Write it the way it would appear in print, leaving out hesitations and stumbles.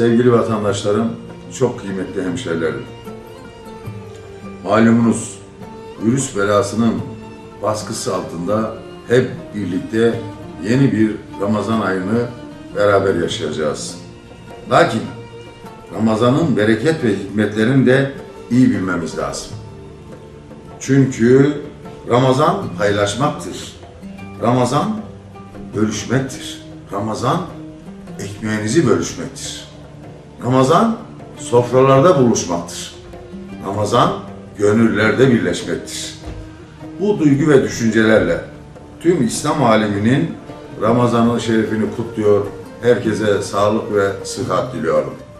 Sevgili vatandaşlarım, çok kıymetli hemşehrilerim. Malumunuz virüs belasının baskısı altında hep birlikte yeni bir Ramazan ayını beraber yaşayacağız. Lakin Ramazan'ın bereket ve hikmetlerini de iyi bilmemiz lazım. Çünkü Ramazan paylaşmaktır. Ramazan bölüşmektir. Ramazan ekmeğinizi bölüşmektir. Ramazan sofralarda buluşmaktır. Ramazan gönüllerde birleşmektir. Bu duygu ve düşüncelerle tüm İslam aleminin Ramazan-ı Şerif'ini kutluyor, herkese sağlık ve sıhhat diliyorum.